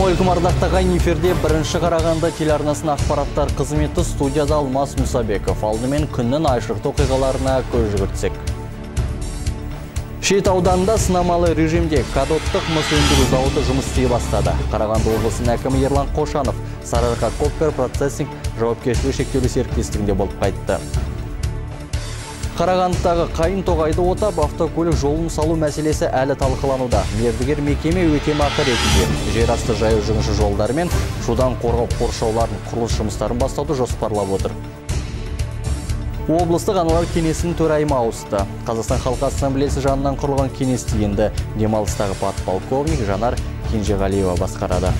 Ассалаумалейкум, ардақтаған эфирде бірінші Қарағанды телеарнасының ақпараттар қызметі, студияда Алмас Мұсабеков. Алдымен күннің айшықты оқиғаларына көз жүгіртсек. Шет ауданында сынамалы режимде катодтық мыс өндіру зауыты жұмыс істей бастады. Қарағанды облысының әкімі Ерлан Қошанов Сарыарқа Коппер процессинг жауапкершілігі шектеулі серіктестігінде болып қайтты. Қарағандыдағы қайын тоғайды отап, автокөлік жолын салу мәселесі әлі талқылануда. Мердігер мекеме өтемақы ретінде жер асты жаяу жүргінші жолдары мен судан қорғау қоршауларын құрылыс жұмыстарын бастауды жоспарлап отыр. Облыстық аналар кеңесінің төрайымы ауысты. Қазақстан Халқы Ассамблеясы жанынан құрылған кеңесті енді демалыстағы подполковник Жанар Кенжеғалиева басқарады.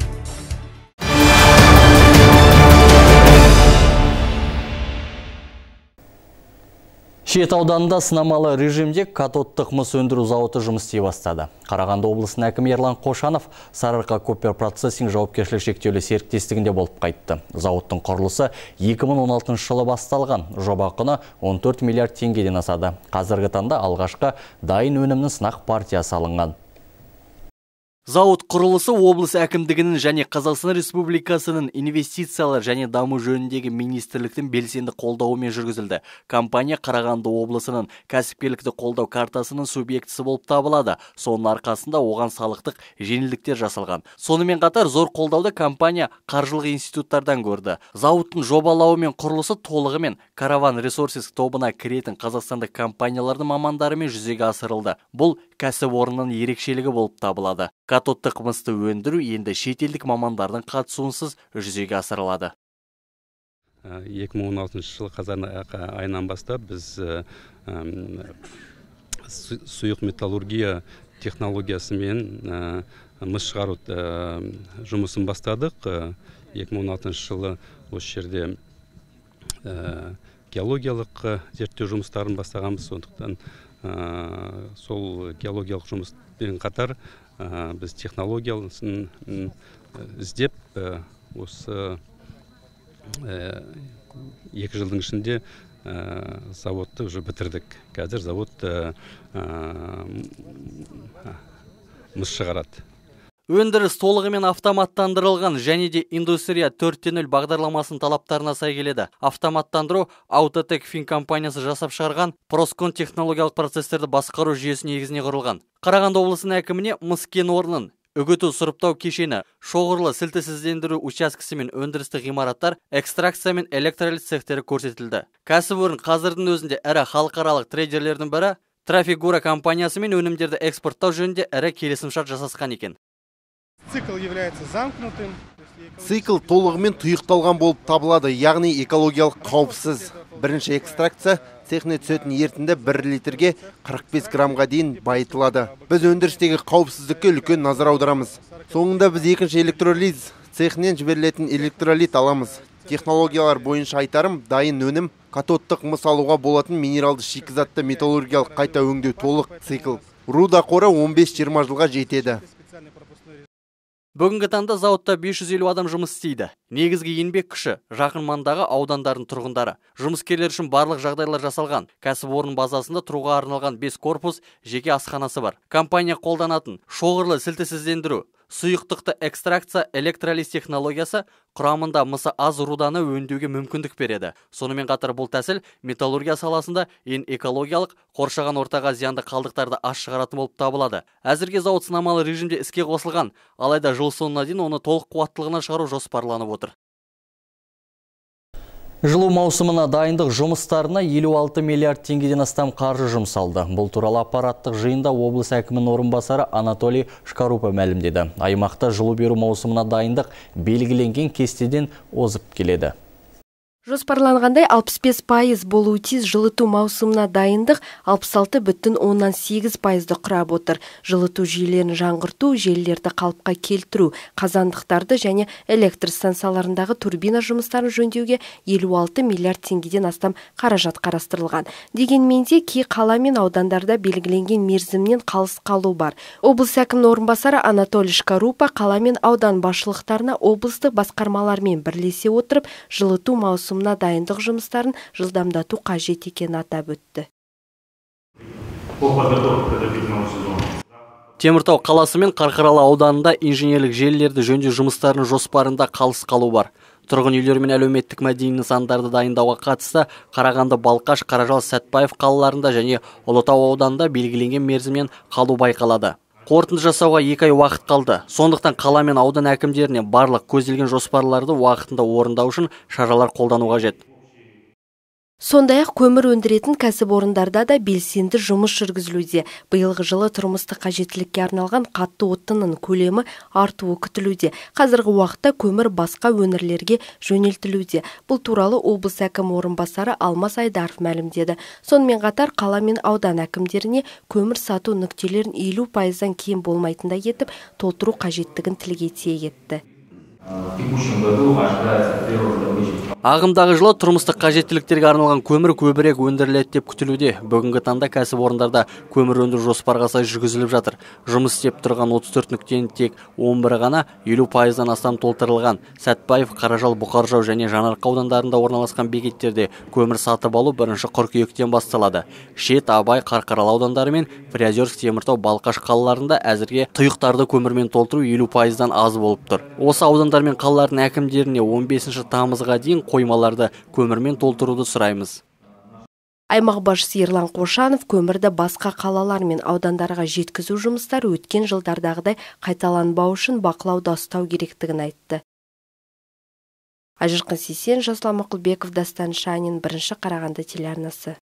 Шет ауданында сынамалы режимде катодтық мыс өндіру зауыты жұмыс істей бастады. Қарағанды облысының әкімі Ерлан Қошанов Сарыарқа Коппер процессинг жауапкершілігі шектеулі серіктестігінде болып қайтты. Зауыттың құрылысы 2016 жылы басталған. Жоба құны 14 миллиард теңгеден асады. Қазіргі таңда алғашқы дайын өнімнің сынақ партиясы алынған. Зауыт құрылысы облыс әкімдігінің және Қазақстан Республикасының инвестициялар және даму жөніндегі министрліктің белсенді қолдауымен жүргізілді. Компания Қарағанды облысының кәсіпкерлікті қолдау картасының субъектісі болып табылады. Соның арқасында оған салықтық жеңілдіктер жасалған. Сонымен қатар зор қолдауды компания қаржылық институттардан көрді. Зауыттың жобалауы мен құрылысы толығымен Караван Resources тобына кіретін қазақстандық компаниялардың мамандарымен жүзеге асырылды. Бұл кәсіпорынның ерекшелігі болып табылады. Катодтық мысты өндіру енді шетелдік мамандардың қатысуынсыз жүзеге асырылады. 2016 жылы қазан айынан бастап біз сұйық металлургия технологиясымен мыс шығару жұмысын бастадық. 2016 жылы осы жерде геологиялық зерттеу жұмыстарын бастағанбыз. Сондықтан сол геологиялық жұмыспен қатар біз технологиясын іздеп осы 2 жылдың ішінде заводты уже бітірдік. Қазір завод мыс шығарады. Өндіріс толығымен автоматтандырылған және де индустрия 4.0 бағдарламасының талаптарына сай келеді. Автоматтандыру Autotech Fin компаниясы жасап шығарған Проскон технологиялық процесстерді басқару жүйесі негізіне құрылған. Қарағанды облысының әкіміне мыс кен орнын, үгіту сұрыптау кешені, шоғырлы сілтісіздендіру учаскесі мен өндірістік ғимараттар, экстракция мен электролиз цехтері көрсетілді. Кәсіпорын қазірдің өзінде ірі халықаралық трейдерлердің бірі Трафигура компаниясы мен өнімдерді экспорттау жөнінде ірі келісімшарт жасасқан екен. Цикл является замкнутым. Цикл толығымен тұйықталған болып табылады, яғни экологиялық қауіпсіз. Бірінші экстракция цехіне түсетін ертінді 1 литрге 45 граммға дейін байытылады. Біз өндірістегі қауіпсіздікке үлкен назар аударамыз. Соңында біз екінші электролиз цехінен жіберілетін электролит аламыз. Технологиялар бойынша айтарым, дайын өнім, катодтық мыс алуға болатын минералды шикізатты металлургиялық қайта өңдеу толық цикл. Руда қоры 15-20 жылға жетеді. Бүгінгі таңда зауытта 550 адам жұмыс істейді. Негізгі еңбек күші жақын маңдағы аудандардың тұрғындары. Жұмыскерлер үшін барлық жағдайлар жасалған. Кәсіпорын базасында тұруға арналған 5 корпус, жеке асханасы бар. Компания қолданатын шоғырлы сілтісіздендіру, сұйықтықты экстракция электролиз технологиясы құрамында мысы аз руданы өңдеуге мүмкіндік береді. Сонымен қатар бұл тәсіл металлургия саласында ең экологиялық, қоршаған ортаға зиянды қалдықтарды аз шығаратын болып табылады. Әзірге зауыт сынамалы режимде іске қосылған, алайда жыл соңына дейін оны толық қуаттылығына шығару жоспарланып отыр. Жылу маусымына дайындық жұмыстарына 56 миллиард теңгеден астам қаржы жұмсалды. Бұл туралы аппараттық жиында облыс әкімінің орынбасары Анатолий Шкарупа мәлімдеді. Аймақта жылу беру маусымына дайындық белгіленген кестеден озып келеді. Жоспарланғандай 65% болуы тиіс жылыту маусымына дайындық 66,8% құрап отыр. Жылыту жүйелерін жаңғырту, желілерді қалыпқа келтіру, қазандықтарды және электр станцияларындағы турбина жұмыстарын жөндеуге 56 миллиард теңгеден астам қаражат қарастырылған. Дегенмен де кей қала мен аудандарда белгіленген мерзімнен қалыс қалу бар. Облыс әкімінің орынбасары Анатолий Шкарупа қала мен аудан басшылықтарына облыстық басқармалармен бірлесе отырып, жылыту маусымына дайындық жұмыстарын жылдамдату қажет екенін атап өтті. Теміртау қаласы мен Қарқаралы ауданында инженерлік желілерді жөндеу жұмыстарының жоспарында қалыс қалу бар. Тұрғын үйлер мен әлеуметтік мәдени нысандарды дайындауға қатысты Қарағанды, Балқаш, Қаражал, Сәтпаев қалаларында және Ұлытау ауданында белгіленген мерзіммен қалу байқалады. Қорытынды жасауға 2 ай уақыт қалды. Сондықтан қала мен аудан әкімдеріне барлық көзделген жоспарларды уақытында орындау үшін шаралар қолдану қажет. Сондай-ақ көмір өндіретін кәсіпорындарда да белсенді жұмыс жүргізілуде. Биылғы жылы тұрмыстық қажеттілікке арналған қатты отынның көлемі артуы күтілуде. Қазіргі уақытта көмір басқа өңірлерге жөнелтілуде. Бұл туралы облыс әкімі орынбасары Алмас Айдаров мәлімдеді. Сонымен қатар қала мен аудан әкімдеріне көмір сату нүктелерін 50%-дан кем болмайтындай етіп, толтыру қажеттігін тілге тиек етті. Ағымдағы жылы тұрмыстық қажеттіліктерге арналған көмір көбірек өндіріледі деп күтілуде. Бүгінгі таңда кәсіпорындарда көмір өндіру жоспарға сай жүргізіліп жатыр. Жұмыс істеп тұрған 34 нүктенің тек 11 ғана 50%-дан астам толтырылған. Сәтпаев, Қаражал, Бұқаржау және Жаңаарқа аудандарында орналасқан бекеттерде көмір сатып алу 1 қыркүйектен басталады. Шет, Абай, Қарқаралы аудандары мен Приозерск, Теміртау, Балқаш қалаларында әзірге тұйықтарды көмірмен толтыру 50%-дан аз болып тұр. Осы аудандар мен қалалардың әкімдеріне 15 тамызға дейін қоймаларды көмірмен толтыруды сұраймыз. Аймақ басшысы Ерлан Қошанов көмірді басқа қалалар мен аудандарға жеткізу жұмыстары өткен жылдардағыдай қайталанбау үшін бақылауда ұстау керектігін айтты. Ажырқын Сейсен, Жасұлан Мақұлбеков, Дастан Шанин, 1 Қарағанды телеарнасы.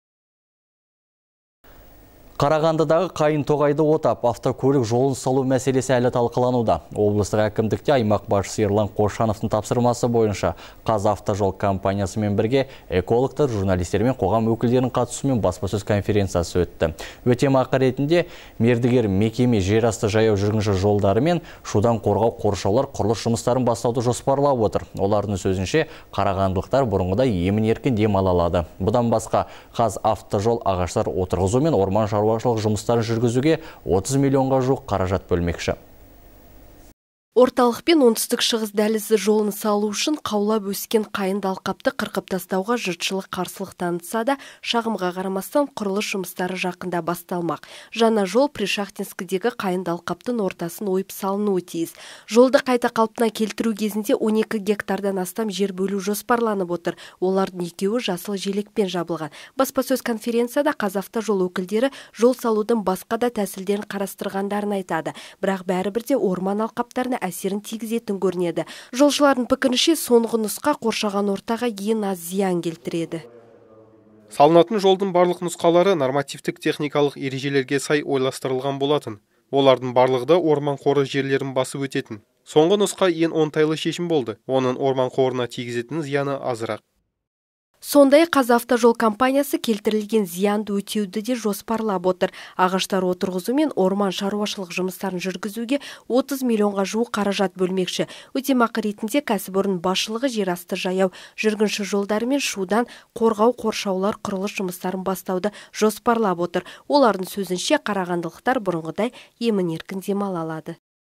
Қарағандыдағы Қайын тоғайды отап, автокөлік жолын салу мәселесі әлі талқылануда. Облыстық әкімдікте аймақ басшысы Ерлан Қошановтың тапсырмасы бойынша Қазавтожол компаниясымен бірге экологтар, журналистер мен қоғам өкілдерінің қатысуымен баспасөз конференциясы өтті. Өтемақы ретінде мердігер мекеме жерасты жаяу жүргінші жолдары мен шудан қорғау қоршаулар құрылыс жұмыстарын бастауды жоспарлап отыр. Олардың сөзінше қарағандылықтар бұрынғыдай емін-еркін демала алады. Бұдан басқа Қазавтожол ағаштар отырғызу мен орман шаруашылық жұмыстарын жүргізуге 30 миллионға жуық қаражат бөлмекші. Орталық пен оңтүстік шығыс дәлізі жолын салу үшін қаулап өскен қайыңды алқапты қырқып тастауға жұртшылық қарсылық танытса да, шағымға қарамастан құрылыс жұмыстары жақында басталмақ. Жаңа жол Пришахтинскідегі қайыңды алқаптың ортасын ойып салынуы тиіс. Жолды қайта қалпына келтіру кезінде 12 гектардан астам жер бөлу жоспарланып отыр. Олардың екеуі жасыл желекпен жабылған. Баспасөз конференцияда Қазавтожол өкілдері жол салудың басқа да тәсілдерін қарастырғандарын айтады. Бірақ бәрібір де орман алқаптарына әсерін тигізетін көрінеді. Жолшылардың пікірінше соңғы нұсқа қоршаған ортаға ең аз зиян келтіреді. Салынатын жолдың барлық нұсқалары нормативтік техникалық ережелерге сай ойластырылған болатын. Олардың барлығы да орман қоры жерлерін басып өтетін. Соңғы нұсқа ең оңтайлы шешім болды. Оның орман қорына тигізетін зияны азырақ. Сондай Қазавтожол компаниясы келтірілген зиянды өтеуді де жоспарлап отыр. Ағаштар отырғызу мен орман шаруашылық жұмыстарын жүргізуге 30 миллионға жуық қаражат бөлмекші. Өтемақы ретінде кәсіпорын басшылығы жерасты жаяу жүргінші жолдары мен шудан қорғау қоршаулар құрылыс жұмыстарын бастауды жоспарлап отыр. Олардың сөзінше қарағандылықтар бұрынғыдай емін-еркін демала алады.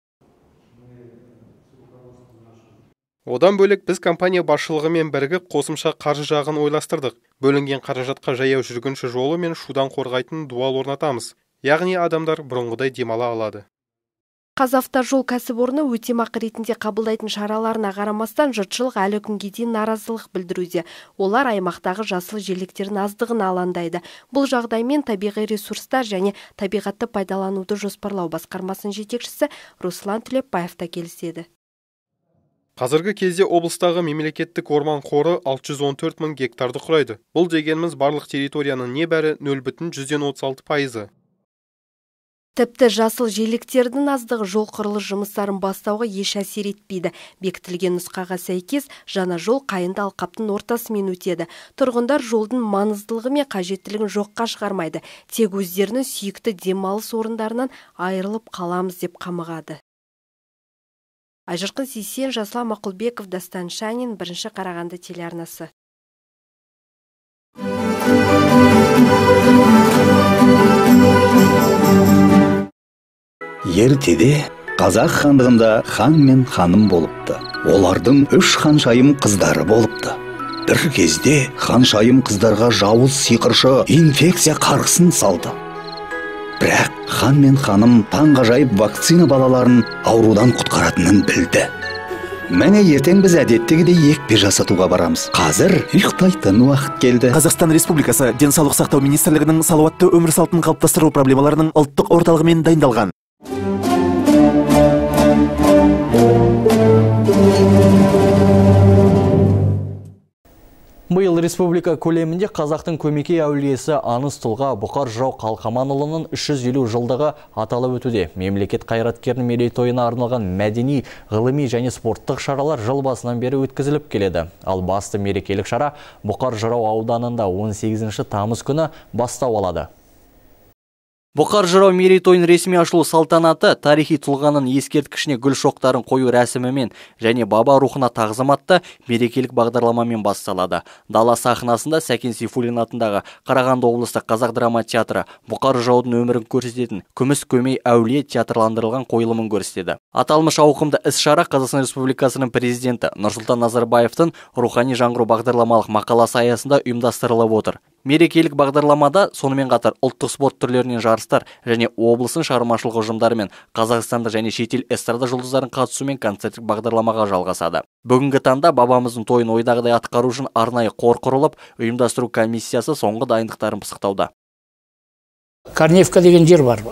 Одан бөлек біз компания басшылығымен бірігіп қосымша қаржы жағын ойластырдық. Бөлінген қаражатқа жаяу жүргінші жолы мен шудан қорғайтын дуал орнатамыз. Яғни адамдар бұрынғыдай демала алады. Қазавтожол кәсіпорны өтемақы ретінде қабылдайтын шараларына қарамастан жұртшылық әлі күнге дейін наразылық білдіруде. Олар аймақтағы жасыл желектердің аздығына алаңдайды. Бұл жағдаймен табиғи ресурстар және табиғатты пайдалануды жоспарлау басқармасының жетекшісі Руслан Түлепбаев та келіседі. Қазіргі кезде облыстағы мемлекеттік орман қоры 614 мың гектарды құрайды. Бұл дегеніміз барлық территорияның небәрі 0,36%. Тіпті жасыл желектердің аздығы жол құрылыс жұмыстарын бастауға еш әсер етпейді. Бекітілген нұсқаға сәйкес жаңа жол қайыңды алқаптың ортасымен өтеді. Тұрғындар жолдың маңыздылығы мен қажеттілігін жоққа шығармайды. Тек өздерінің сүйікті демалыс орындарынан айырылып қаламыз деп қамығады. Ажырқын Сейсен, Жасұлан Мақұлбеков, Дастан Шанин, 1 Қарағанды телеарнасы. Ертеде қазақ хандығында хан мен ханым болыпты. Олардың 3 ханшайым қыздары болыпты. Бір кезде ханшайым қыздарға жауыз сиқыршы инфекция қарғысын салды. Бірақ хан мен ханым таңғажайып вакцина балаларын аурудан құтқаратынын білді. Мәне ертең біз әдеттегідей екпе жасатуға барамыз. Қазір ұйықтайтын уақыт келді. Қазақстан Республикасы Денсаулық сақтау министрлігінің салауатты өмір салтын қалыптастыру проблемаларының ұлттық орталығымен дайындалған. Биыл республика көлемінде қазақтың көмекей әулиесі аңыз тұлға Бұқар Жырау Қалқаманұлының 350 жылдығы аталып өтуде. Мемлекет қайраткерінің мерейтойына арналған мәдени, ғылыми және спорттық шаралар жыл басынан бері өткізіліп келеді. Ал басты мерекелік шара Бұқар Жырау ауданында 18 тамыз күні бастау алады. Бұқар Жырау мерейтойын ресми ашылу салтанаты тарихи тұлғаның ескерткішіне гүл шоқтарын қою рәсімімен және баба рухына тағзым атты мерекелік бағдарламамен басталады. Дала сахнасында Сәкен Сейфуллин атындағы Қарағанды облыстық қазақ драма театры Бұқар Жыраудың өмірін көрсететін Күміс көмей әулие театрландырылған қойылымын көрсетеді. Аталмыш ауқымды іс-шара Қазақстан Республикасының президенті Нұрсұлтан Назарбаевтың рухани жаңғыру бағдарламалық мақаласы аясында ұйымдастырылып отыр. Мерекелік бағдарламада сонымен қатар ұлттық спорт түрлерінен жарыстар және облыстың шығармашылық ұжымдары мен қазақстандық және шетел эстрада жұлдыздарын қатысуымен концерттік бағдарламаға жалғасады. Бүгінгі таңда бабамыздың тойын ойдағыдай атқару үшін арнайы қор құрылып, ұйымдастыру комиссиясы соңғы дайындықтарын пысықтауда. Корневка деген жер бар.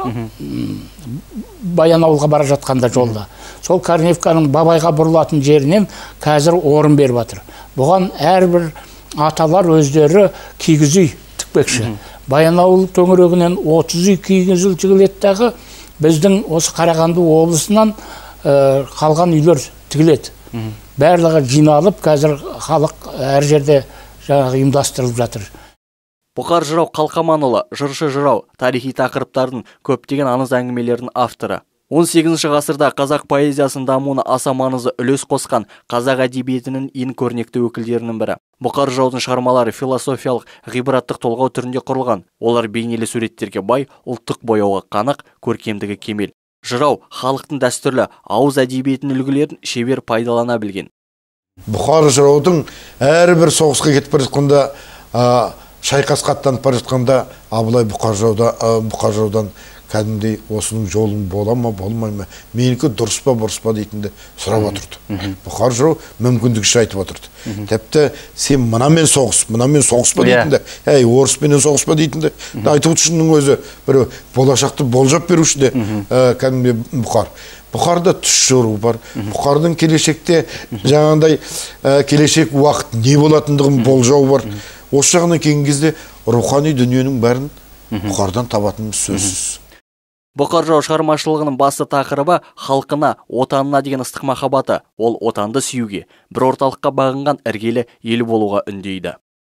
Баянауылға бара жатқанда жолда. Сол Корневканың бабайға бұрылатын жерінен қазір орын беріп жатыр. Бұған әрбір аталар өздері кигіз үй тікпекші. Баянауыл төңірегінен 30 үй кигіз үй тігіледі, біздің осы Қарағанды облысынан қалған үйлер тігіледі. Барлығы жиналып, қазір халық әр жерде ұйымдастырылып жатыр. Бұқар Жырау Қалқаманұлы, жыршы жырау, тарихи тақырыптардың көптеген аңыз әңгімелердің авторы. 18 ғасырда қазақ поэзиясының дамуына аса маңызды үлес қосқан қазақ әдебиетінің ең көрнекті өкілдерінің бірі. Бұқар Жыраудың шығармалары философиялық, ғибраттық толғау түрінде құрылған. Олар бейнелі суреттерге бай, ұлттық бояуға қанық, көркемдігі кемел. Жырау халықтың дәстүрлі ауыз әдебиетінің үлгілерін шебер пайдалана білген. Бұқар Жыраудың әрбір соғысқа кетіп бара жатқанда, шайқасқа аттанып бара жатқанда Абылай Бұқар Жыраудан кәдімгідей осының жолын бола ма, болмай ма, менікі дұрыс па, бұрыс па дейтінді сұрап отырды. Бұқар Жырау мүмкіндікше айтып отырды. Тіпті сен мынамен соғыс па дейтінді, орыспенен соғыс па дейтінді айтып отыршының өзі бір болашақты болжап беруші де кәдімгідей Бұқар. Бұқарда түс жору бар. Бұқардың келешекте жаңағындай келешек уақыт не болатындығын болжау бар. Осы жағынан келген кезде рухани дүниенің бәрін Бұқардан табатынымыз сөзсіз. Бұқар Жырау шығармашылығының басты тақырыбы халқына, отанына деген ыстық махаббаты. Ол отанды сүюге, бір орталыққа бағынған іргелі ел болуға үндейді.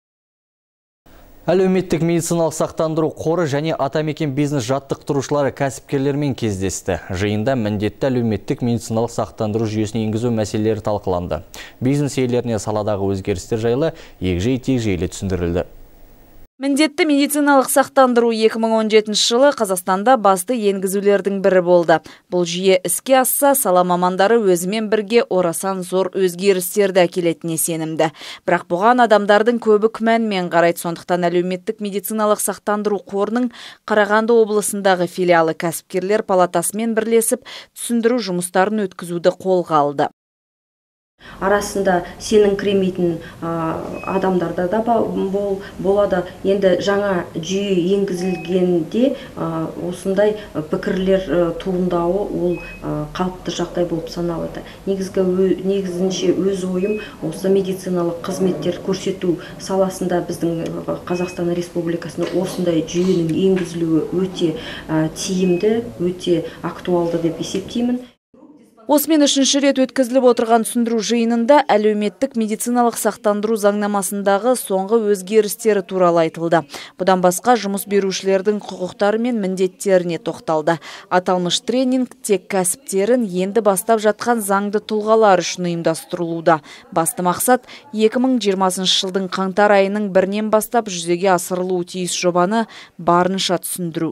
Әлеуметтік медициналық сақтандыру қоры және атамекен бизнес жаттықтырушылары кәсіпкерлермен кездесті. Жиында міндетті әлеуметтік медициналық сақтандыру жүйесін енгізу мәселелері талқыланды. Бизнес иелеріне саладағы өзгерістер жайлы егжей-тегжейлі түсіндірілді. Міндетті медициналық сақтандыру 2017 жылы Қазақстанда басты енгізулердің бірі болды. Бұл жүйе іске асса, сала мамандары өзімен бірге орасан зор өзгерістерді әкелетіне сенімді. Бірақ бұған адамдардың көбі күмәнмен қарайды. Сондықтан әлеуметтік медициналық сақтандыру қорының Қарағанды облысындағы филиалы кәсіпкерлер палатасымен бірлесіп түсіндіру жұмыстарын өткізуді қолға алды. Арасында сенің кіремейтін адамдарда да болады. Енді жаңа жүйе енгізілгенде осындай пікірлер туындауы ол қалыпты жағдай болып саналады. Негізінше өз ойым осы медициналық қызметтер көрсету саласында біздің Қазақстан Республикасында осындай жүйенің енгізілуі өте тиімді, өте актуалды деп есептеймін. Осымен үшінші рет өткізіліп отырған түсіндіру жиынында әлеуметтік медициналық сақтандыру заңнамасындағы соңғы өзгерістері туралы айтылды. Бұдан басқа жұмыс берушілердің құқықтары мен міндеттеріне тоқталды. Аталмыш тренинг тек кәсіптерін енді бастап жатқан заңды тұлғалар үшін ұйымдастырылуда. Басты мақсат 2020 жылдың қаңтар айының 1-нен бастап жүзеге асырылуы тиіс жобаны барынша түсіндіру.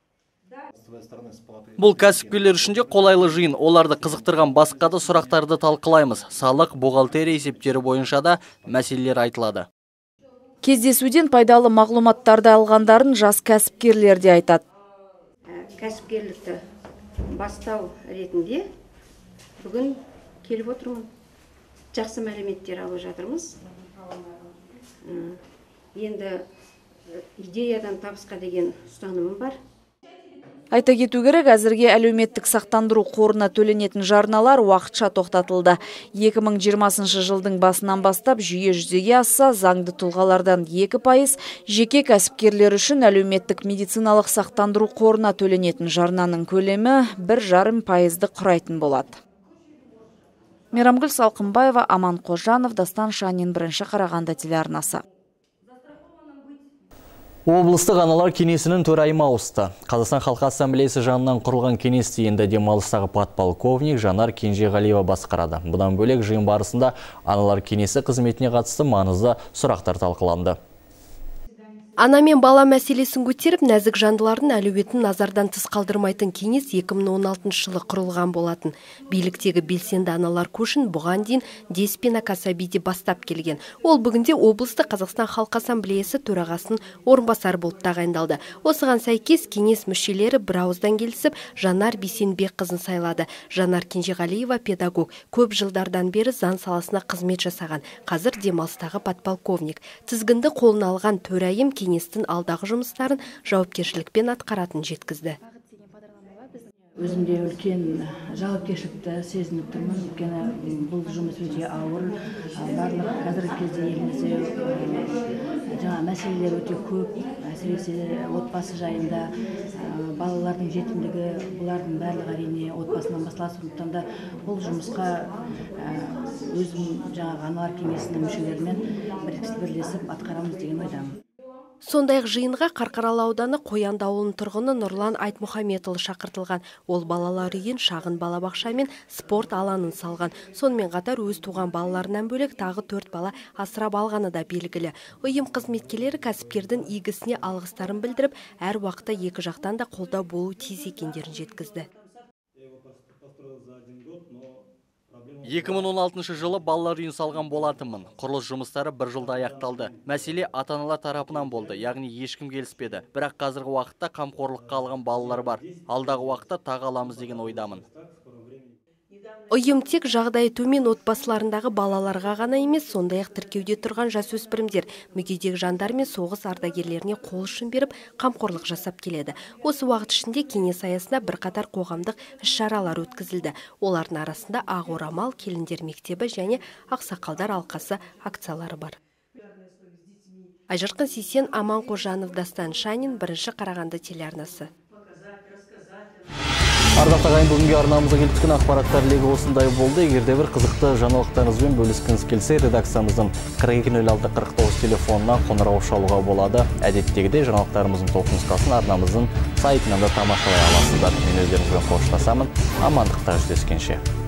Бұл кәсіпкерлер үшінде қолайлы жиын. Оларды қызықтырған басқа да сұрақтарды талқылаймыз. Салық, бухгалтерия есептері бойынша да мәселелер айтылады. Кездесуден пайдалы мағлұматтарды алғандарын жас кәсіпкерлер де айтады. кәсіпкерлікті бастау ретінде бүгін келіп отырмын. Жақсы мәліметтер алып жатырмыз. Енді идеядан табысқа деген ұстанымым бар. Айта кету керек, әзірге әлеуметтік сақтандыру қорына төленетін жарналар уақытша тоқтатылды. 2020 жылдың басынан бастап жүйе жүзеге асса, заңды тұлғалардан 2%, жеке кәсіпкерлер үшін әлеуметтік медициналық сақтандыру қорына төленетін жарнаның көлемі 1,5% құрайтын болады. Мейрамгүл Салқынбаева, Аман Қожанов, Дастан Шанин, Бірінші Қарағанды телеарнасы. Облыстық аналар кеңесінің төрайымы ауысты. Қазақстан Халқы Ассамблеясы жанынан құрылған кеңесті енді демалыстағы подполковник Жанар Кенжеғалиева басқарады. Бұдан бөлек жиын барысында аналар кеңесі қызметіне қатысты маңызды сұрақтар талқыланды. Ана мен бала мәселесін көтеріп, нәзік жандылардың әлеуетін назардан тыс қалдырмайтын кеңес 2016 жылы құрылған болатын. Биліктегі белсенді аналар көшін бұған дейін Деспина Касабиде бастап келген. Ол бүгінде облысты Қазақстан Халқы Ассамблеясы төрағасының орынбасары болып тағайындалды. Осыған сәйкес кеңес мүшелері бір ауыздан келісіп, Жанар Бейсенбек қызын сайлады. Жанар Кенжеғалиева педагог, көп жылдардан бері заң саласына қызмет жасаған. Қазір демалыстағы подполковник. Тізгінді қолына алған төрайым кеңестің алдағы жұмыстарын жауапкершілікпен атқаратын жеткізді. Өзімде үлкен жауапкершілікті сезініп тұрмын, өйткені бұл жұмыс өте ауыр. Барлық қазіргі кезде елімізде жаңа мәселелер өте көп, әсіресе отбасы жайында, балалардың жетімдігі, бұлардың барлығы әрине отбасынан басталады. Сондықтан да бұл жұмысқа өзім жаңағы аналар кеңесінің мүшелерімен бірлесіп атқарамыз деген ойдамын. Сондай-ақ жиынға Қарқаралы ауданы Қоянды ауылының тұрғыны Нұрлан Айтмұхаметұлы шақыртылған. Ол балалар үйін, шағын балабақша мен спорт алаңын салған. Сонымен қатар өз туған балаларынан бөлек тағы 4 бала асырап алғаны да белгілі. Ұйым қызметкерлері кәсіпкердің игісіне алғыстарын білдіріп, әр уақытта екі жақтан да қолдау болу тиіс екендерін жеткізді. 2016 жылы балалар үйін салған болатынмын. Құрылыс жұмыстары 1 жылда аяқталды. Мәселе ата-аналар тарапынан болды, яғни ешкім келіспеді. Бірақ қазіргі уақытта қамқорлыққа алған балалар бар. Алдағы уақытта тағы аламыз деген ойдамын. Ұйым тек жағдайы төмен отбасыларындағы балаларға ғана емес, сондай-ақ тіркеуде тұрған жасөспірімдер, мүгедек жандар мен соғыс ардагерлеріне қол ұшын беріп, қамқорлық жасап келеді. Осы уақыт ішінде кеңес аясында бірқатар қоғамдық іс-шаралар өткізілді. Олардың арасында Ақ орамал, келіндер мектебі және ақсақалдар алқасы акциялары бар. Айжарқын Сейсен, Аман Қожанов, Дастан Шанин, Бірінші Қарағанды телеарнасы. Ардақты ағайын, бүгінге арнамызға келіп түскен ақпараттар легі осындай болды. Егерде бір қызықты жаңалықтарыңызбен бөліскіңіз келсе, редакциямыздың 420649 телефонына қоңырау шалуға болады. Әдеттегідей жаңалықтарымыздың толқынысқасын арнамыздың сайтынан да тамашалай аласыздар. Мен өздеріңізбен қоштасамын. Амандықта жүздескенше.